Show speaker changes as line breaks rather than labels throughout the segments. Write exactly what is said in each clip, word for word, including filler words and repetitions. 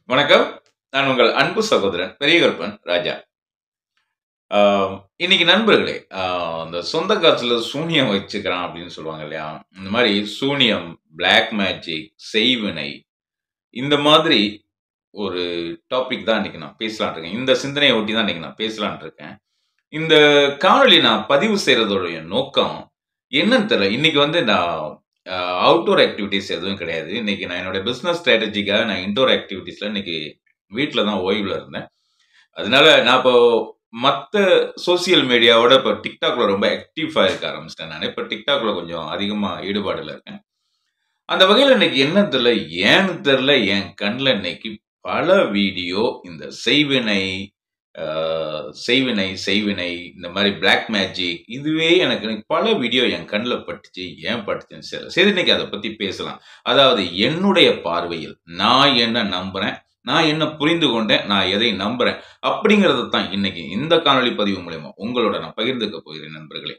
வணக்கம். நான் உங்கள் அன்பு சகோதரன் பெரியகற்பன் ராஜா. ஆ, இன்னைக்கு நண்பர்களே, ஆ, அந்த சொந்த காசுல சூனியம் வச்சுக்கிறான் அப்படின்னு சொல்லுவாங்க இல்லையா? இந்த மாதிரி சூனியம், பிளாக் மேஜிக், செய்வினை இந்த மாதிரி ஒரு டாபிக் தான் இன்னைக்கு நான் பேசலாம்னு இருக்கேன். இந்த சிந்தனையை ஒட்டி தான் இன்னைக்கு நான் பேசலாம்னு இருக்கேன். இந்த காணொளி நான் பதிவு செய்யறதோடைய நோக்கம் என்னன்னு தெரியல. இன்னைக்கு வந்து நான் அவுட்டோர் ஆக்டிவிட்டிஸ் எதுவும் கிடையாது. இன்னைக்கு நான் என்னோட பிசினஸ் ஸ்ட்ராட்டஜிக்காக நான் இன்டோர் ஆக்டிவிட்டிஸ்ல இன்னைக்கு வீட்டில் தான் ஓய்வில் இருந்தேன். அதனால நான் இப்போ மற்ற சோசியல் மீடியாவோட இப்போ டிக்டாக்ல ரொம்ப ஆக்டிவாக இருக்க ஆரம்பிச்சிட்டேன். நான் இப்போ டிக்டாக்ல கொஞ்சம் அதிகமாக ஈடுபாடுல இருக்கேன். அந்த வகையில் இன்னைக்கு என்ன தெரியல, ஏன்னு தெரியல, என் கண்ணில் இன்னைக்கு பல வீடியோ இந்த செய்வினை, ஆஹ், செய்வினை செய்வினை இந்த மாதிரி பிளாக் மேஜிக் இதுவே எனக்கு இன்னைக்கு பல வீடியோ என் கண்ணில் பட்டுச்சு. ஏன் பட்டுச்சுன்னு சரி சரி இன்னைக்கு அதை பற்றி பேசலாம். அதாவது என்னுடைய பார்வையில் நான் என்ன நம்புறேன், நான் என்ன புரிந்து கொண்டேன், நான் எதை நம்புறேன் அப்படிங்கறது தான் இன்னைக்கு இந்த காணொளி பதிவு மூலமா உங்களோட நான் பகிர்ந்துக்க போகிறேன் நண்பர்களே.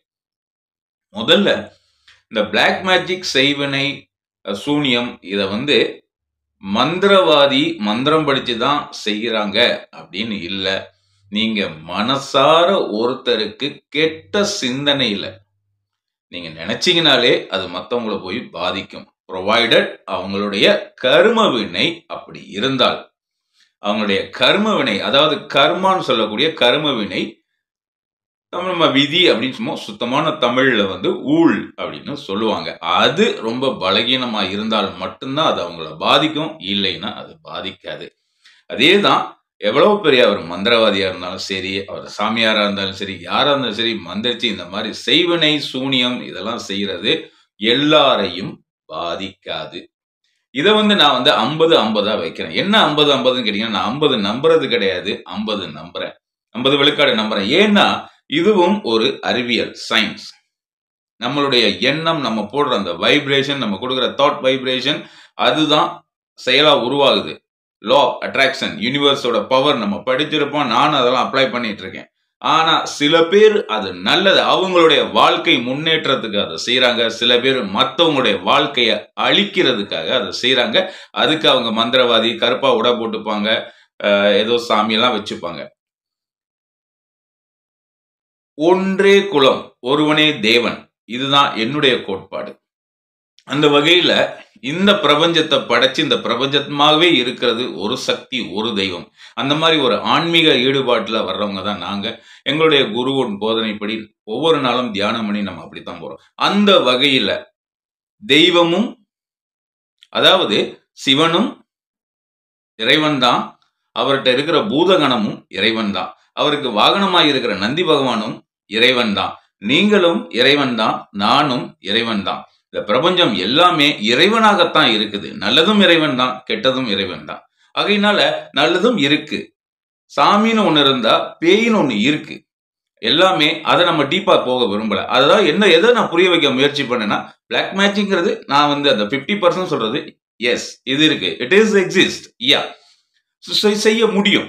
முதல்ல இந்த பிளாக் மேஜிக், செய்வினை, அஹ், சூனியம் இத வந்து மந்திரவாதி மந்திரம் படிச்சு தான் செய்கிறாங்க அப்படின்னு இல்ல. நீங்க மனசார ஒருத்தருக்கு கெட்ட சிந்தனையில நீங்க நினைச்சீங்கனாலே அது மத்தவங்கள போய் பாதிக்கும். ப்ரொவைடட் அவங்களுடைய கர்ம வினை அப்படி இருந்தால், அவங்களுடைய கர்ம வினை, அதாவது கர்மான்னு சொல்லக்கூடிய கர்ம வினை, நம்ம விதி அப்படின்னு சும்மா சுத்தமான தமிழ்ல வந்து ஊழ் அப்படின்னு சொல்லுவாங்க. அது ரொம்ப பலகீனமா இருந்தால் மட்டும்தான் அது அவங்கள பாதிக்கும், இல்லைன்னா அது பாதிக்காது. அதே தான் எவ்வளவு பெரிய அவர் மந்திரவாதியா இருந்தாலும் சரி, அவர் சாமியாரா இருந்தாலும் சரி, யாரா இருந்தாலும் சரி, மந்திரிச்சு இந்த மாதிரி செய்வினை சூனியம் இதெல்லாம் செய்யறது எல்லாரையும் பாதிக்காது. இதை வந்து நான் வந்து ஐம்பது ஐம்பதா வைக்கிறேன். என்ன ஐம்பது ஐம்பதுன்னு கேட்டீங்கன்னா, நான் ஐம்பது நம்புறது கிடையாது, ஐம்பது நம்புறேன், ஐம்பது விழுக்காடு நம்புறேன். ஏன்னா இதுவும் ஒரு அறிவியல், சயின்ஸ். நம்மளுடைய எண்ணம், நம்ம போடுற அந்த வைப்ரேஷன், நம்ம கொடுக்குற தாட் வைப்ரேஷன், அதுதான் செயலா உருவாகுது. லா ஆஃப் அட்ராக்ஷன், யூனிவர்ஸோட பவர் நம்ம படிச்சிருப்போம். நான் அதெல்லாம் அப்ளை பண்ணிட்டு இருக்கேன். ஆனா சில பேர் அது நல்லது, அவங்களுடைய வாழ்க்கை முன்னேற்றத்துக்கு அதை செய்யறாங்க. சில பேர் மற்றவங்களுடைய வாழ்க்கையை அழிக்கிறதுக்காக அதை செய்யறாங்க. அதுக்கு அவங்க மந்திரவாதி, கருப்பா உடை போட்டுப்பாங்க, ஏதோ சாமியெல்லாம் வச்சுப்பாங்க. ஒன்றே குலம், ஒருவனே தேவன், இதுதான் என்னுடைய கோட்பாடு. அந்த வகையில இந்த பிரபஞ்சத்தை படைச்சு இந்த பிரபஞ்சமாகவே இருக்கிறது ஒரு சக்தி, ஒரு தெய்வம். அந்த மாதிரி ஒரு ஆன்மீக ஈடுபாட்டுல வர்றவங்க தான் நாங்க. எங்களுடைய குருவின் போதனைப்படி ஒவ்வொரு நாளும் தியானம் பண்ணி நம்ம அப்படித்தான் போறோம். அந்த வகையில தெய்வமும், அதாவது சிவனும் இறைவன் தான், அவர்கிட்ட இருக்கிற பூதகணமும் இறைவன் தான், அவருக்கு வாகனமாய் இருக்கிற நந்தி பகவானும் இறைவன் தான், நீங்களும் இறைவன் தான், நானும் இறைவன் தான். இந்த பிரபஞ்சம் எல்லாமே இறைவனாகத்தான் இருக்குது. நல்லதும் இறைவன் தான், கெட்டதும் இறைவன் தான். ஆகையினால நல்லதும் இருக்கு, சாமின்னு ஒண்ணு இருந்தா பேயின்னு ஒண்ணு இருக்கு. எல்லாமே அதை நம்ம டீப்பா போக விரும்பல. அதான் என்ன எதை நான் புரிய வைக்க முயற்சி பண்ணேன்னா, பிளாக் மேஜிக்ங்கிறது நான் வந்து அந்த பிப்டி பர்சன்ட் சொல்றது, எஸ் இது இருக்கு, இட் இஸ் எக்ஸிஸ்ட், யா செய்ய முடியும்.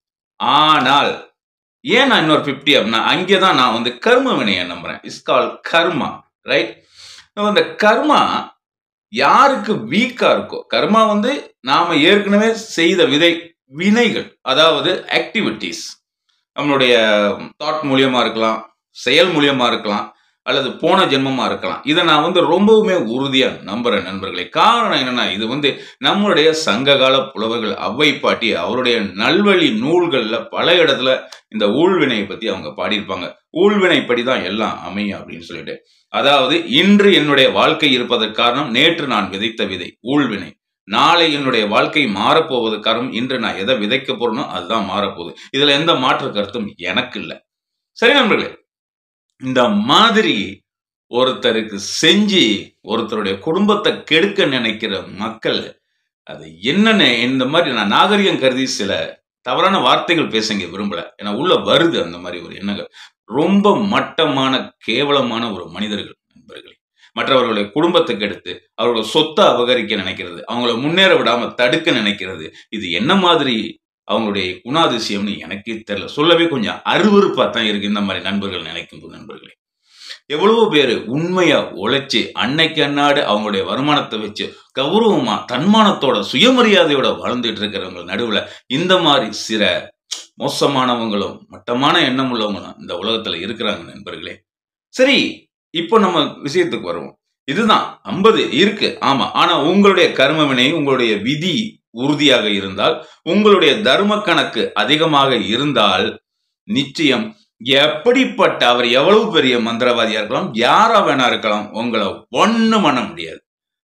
ஆனால் ஏன் நான் இன்னொரு பிப்டி அப்படின்னா, அங்கேதான் நான் வந்து கர்ம வினையை நம்புறேன். It's call karma, right? அந்த கர்மா யாருக்கு வீக்கா இருக்கோ, கர்மா வந்து நாம ஏற்கனவே செய்த விதை வினைகள், அதாவது ஆக்டிவிட்டிஸ், நம்மளுடைய தாட் மூலியமா இருக்கலாம், செயல் மூலியமா இருக்கலாம், அல்லது போன ஜென்மமா இருக்கலாம். இதை நான் வந்து ரொம்பவுமே உறுதியா நம்புறேன் நண்பர்களே. காரணம் என்னன்னா, இது வந்து நம்மளுடைய சங்ககால புலவர்கள் அவ்வை பாட்டி அவருடைய நல்வழி நூல்கள்ல பல இடத்துல இந்த ஊழ்வினையை பத்தி அவங்க பாடியிருப்பாங்க. ஊழ்வினைப்படி தான் எல்லாம் அமையும் அப்படின்னு சொல்லிட்டு. அதாவது இன்று என்னுடைய வாழ்க்கை இருப்பதற்கு காரணம் நேற்று நான் விதைத்த விதை ஊழ்வினை. நாளை என்னுடைய வாழ்க்கை மாறப்போவது காரணம் இன்று நான் எதை விதைக்க போறேனோ அதுதான் மாறப்போகுது. இதுல எந்த மாற்று கருத்தும் எனக்கு இல்லை. சரி நண்பர்களே, இந்த மாதிரி ஒருத்தருக்கு செஞ்சு ஒருத்தருடைய குடும்பத்தை கெடுக்க நினைக்கிற மக்கள், அது என்னன்னு இந்த மாதிரி நான் நாகரிகம் கருதி சில தவறான வார்த்தைகள் பேசுங்க விரும்பல. ஏன்னா உள்ள வருது அந்த மாதிரி ஒரு எண்ணங்கள். ரொம்ப மட்டமான கேவலமான ஒரு மனிதர்கள் நண்பர்களே. மற்றவர்களுடைய குடும்பத்துக்கு எடுத்து அவர்களோட சொத்தை அபகரிக்க நினைக்கிறது, அவங்கள முன்னேற விடாம தடுக்க நினைக்கிறது, இது என்ன மாதிரி அவங்களுடைய குணாதிசயம்னு எனக்கே தெரியல. சொல்லவே கொஞ்சம் அருவருப்பா தான் இருக்கு இந்த மாதிரி நண்பர்கள் நினைக்கும் நண்பர்களே. எவ்வளவோ பேரு உண்மையா உழைச்சு அன்னைக்கு அன்னாடு அவங்களுடைய வருமானத்தை வச்சு கௌரவமா தன்மானத்தோட சுயமரியாதையோட வாழ்ந்துட்டு இருக்கிறவங்க நடுவுல இந்த மாதிரி சில மோசமானவங்களும் மட்டமான எண்ணம் உள்ளவங்களும் இந்த உலகத்துல இருக்கிறாங்க நண்பர்களே. சரி, இப்போ நம்ம விஷயத்துக்கு வருவோம். இதுதான் ஐம்பது இருக்கு. ஆமா. ஆனா உங்களுடைய கர்ம வினை, உங்களுடைய விதி உறுதியாக இருந்தால், உங்களுடைய தர்ம கணக்கு அதிகமாக இருந்தால், நிச்சயம் எப்படிப்பட்ட அவர் எவ்வளவு பெரிய மந்திரவாதியா இருக்கலாம், யாரா வேணா இருக்கலாம், உங்களை ஒண்ணும் பண்ண முடியாது.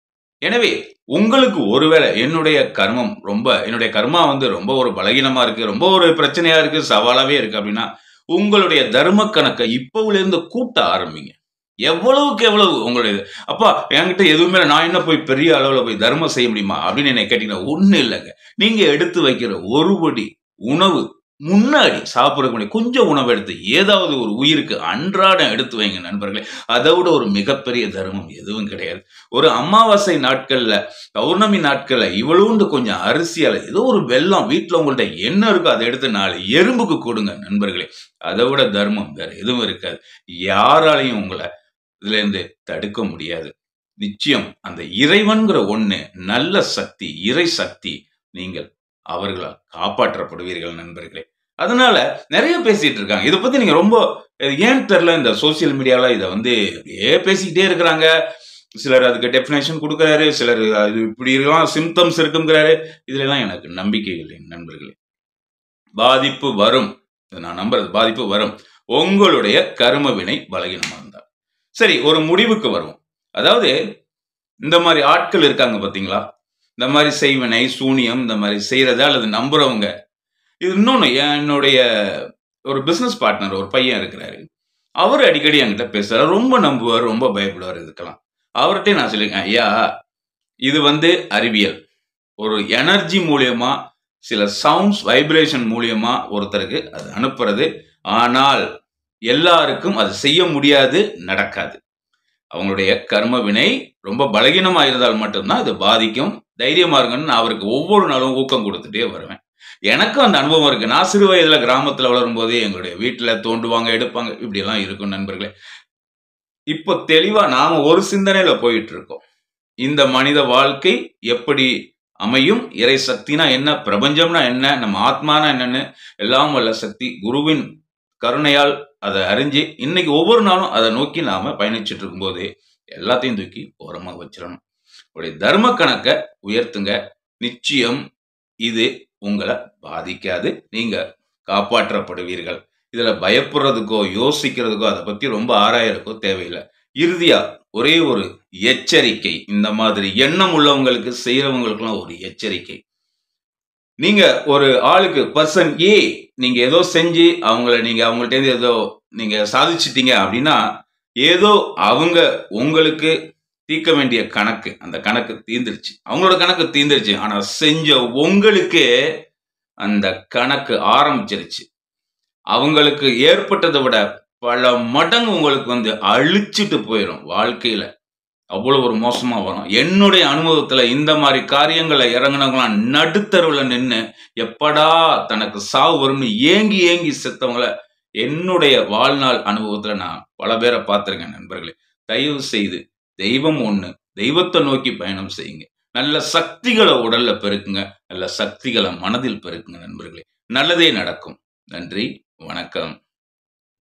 எனவே உங்களுக்கு ஒருவேளை என்னுடைய கர்மம் ரொம்ப என்னுடைய கர்மா வந்து ரொம்ப ஒரு பலகீனமா இருக்கு, ரொம்ப ஒரு பிரச்சனையா இருக்கு, சவாலாவே இருக்கு அப்படின்னா, உங்களுடைய தர்ம கணக்கை இப்பவுல இருந்து கூட்ட ஆரம்பிங்க. எவ்வளவுக்கு எவ்வளவு உங்களுடைய அப்பா என்கிட்ட எதுவுமே இல்லை, நான் என்ன போய் பெரிய அளவுல போய் தர்மம் செய்ய முடியுமா அப்படின்னு என்ன கேட்டீங்கன்னா ஒண்ணு இல்லைங்க. நீங்க எடுத்து வைக்கிற ஒரு படி உணவு முன்னாடி சாப்பிடறதுக்கு முன்னாடி கொஞ்சம் உணவு எடுத்து ஏதாவது ஒரு உயிருக்கு அன்றாடம் எடுத்து வைங்க நண்பர்களே. அதை விட ஒரு மிகப்பெரிய தர்மம் எதுவும் கிடையாது. ஒரு அமாவாசை நாட்கள்ல, பௌர்ணமி நாட்கள்ல இவ்வளவுண்டு கொஞ்சம் அரிசியால ஏதோ ஒரு வெல்லம் வீட்டுல உங்கள்ட்ட என்ன இருக்கோ அதை எடுத்து நாலு எறும்புக்கு கொடுங்க நண்பர்களே. அதை விட தர்மம் வேற எதுவும் இருக்காது. யாராலையும் உங்களை இதுல இருந்து தடுக்க முடியாது. நிச்சயம் அந்த இறைவன்கிற ஒண்ணு நல்ல சக்தி, இறை சக்தி. நீங்கள் அவர்களால் காப்பாற்றப்படுவீர்கள் நண்பர்களே. அதனால நிறைய பேசிட்டு இருக்காங்க. இதை பத்தி நீங்க ரொம்ப ஏன் தெரியல, இந்த சோசியல் மீடியால இதை வந்து அப்படியே பேசிக்கிட்டே இருக்கிறாங்க. சிலர் அதுக்கு டெஃபினேஷன் கொடுக்கிறாரு, சிலர் அது இப்படி இருக்கலாம் சிம்டம்ஸ் இருக்குங்கிறாரு. இதுல எல்லாம் எனக்கு நம்பிக்கை இல்லை நண்பர்களே. பாதிப்பு வரும், நான் நம்புறது பாதிப்பு வரும். உங்களுடைய கர்ம வினை பலகீனமா இருந்தா சரி. ஒரு முடிவுக்கு வரும். அதாவது இந்த மாதிரி ஆட்கள் இருக்காங்க பாத்தீங்களா, இந்த மாதிரி செய்வினை சூனியம் இந்த மாதிரி செய்யறத அல்லது நம்புறவங்க. இது இன்னொன்னு, என்னுடைய ஒரு பிசினஸ் பார்ட்னர் ஒரு பையன் இருக்கிறாரு. அவர் அடிக்கடி என்கிட்ட பேசுறாரு. ரொம்ப நம்புவார், ரொம்ப பயப்படுவார் இதுக்கெல்லாம். அவர்கிட்ட நான் சொல்லியிருக்கேன், ஐயா இது வந்து அறிவியல். ஒரு எனர்ஜி மூலியமா சில சவுண்ட்ஸ் வைப்ரேஷன் மூலியமா ஒருத்தருக்கு அது அனுப்புறது. ஆனால் எல்லாருக்கும் அது செய்ய முடியாது, நடக்காது. அவங்களுடைய கர்ம வினை ரொம்ப பலகீனமா இருந்தால் மட்டும்தான் அது பாதிக்கும். தைரியமா இருங்கன்னு நான் அவருக்கு ஒவ்வொரு நாளும் ஊக்கம் கொடுத்துட்டே வருவேன். எனக்கும் அந்த அனுபவம் இருக்கு. நான் சிறு வயதுல கிராமத்துல வளரும் போதே எங்களுடைய வீட்டுல தோண்டுவாங்க, எடுப்பாங்க, இப்படி எல்லாம் இருக்கும் நண்பர்களே. இப்போ தெளிவா நாம ஒரு சிந்தனையில போயிட்டு இருக்கோம். இந்த மனித வாழ்க்கை எப்படி அமையும், இறை சக்தினா என்ன, பிரபஞ்சம்னா என்ன, நம்ம ஆத்மானா என்னன்னு எல்லாம் வல்ல சக்தி குருவின் கருணையால் அதை அறிஞ்சு இன்னைக்கு ஒவ்வொரு நாளும் அதை நோக்கி நாம பயணிச்சுட்டு இருக்கும் போது எல்லாத்தையும் தூக்கி ஓரமா வச்சிடணும். உங்களுடைய தர்ம கணக்கை உயர்த்துங்க. நிச்சயம் இது உங்களை பாதிக்காது, நீங்க காப்பாற்றப்படுவீர்கள். இதுல பயப்படுறதுக்கோ யோசிக்கிறதுக்கோ அதை பத்தி ரொம்ப ஆராயறதுக்கோ தேவையில்லை. இறுதியா ஒரே ஒரு எச்சரிக்கை, இந்த மாதிரி எண்ணம் உள்ளவங்களுக்கு செய்யறவங்களுக்குலாம் ஒரு எச்சரிக்கை. நீங்க ஒரு ஆளுக்கு பர்சன் ஏ நீங்க ஏதோ செஞ்சு அவங்கள நீங்க அவங்கள்ட்ட ஏதோ நீங்க சாதிச்சிட்டீங்க அப்படின்னா, ஏதோ அவங்க உங்களுக்கு தீர்க்க வேண்டிய கணக்கு, அந்த கணக்கு தீர்ந்துருச்சு, அவங்களோட கணக்கு தீர்ந்துருச்சு. ஆனா செஞ்ச உங்களுக்கு அந்த கணக்கு ஆரம்பிச்சிருச்சு. அவங்களுக்கு ஏற்பட்டதை விட பல மடங்கு உங்களுக்கு வந்து அழிச்சிட்டு போயிடும் வாழ்க்கையில. அவ்வளவு ஒரு மோசமா வரும். என்னுடைய அனுபவத்துல இந்த மாதிரி காரியங்களை இறங்கினவங்களாம் நடுத்தருவுல நின்று எப்படா தனக்கு சாவு வரும்னு ஏங்கி ஏங்கி செத்தவங்களை என்னுடைய வாழ்நாள் அனுபவத்துல நான் பல பேரை பார்த்திருக்கேன் நண்பர்களே. தயவு செய்து தெய்வம் ஒண்ணு, தெய்வத்தை நோக்கி பயணம் செய்யுங்க. நல்ல சக்திகளை உடல்ல பெருக்குங்க, நல்ல சக்திகளை மனதில் பெருக்குங்க நண்பர்களே. நல்லதே நடக்கும். நன்றி, வணக்கம்.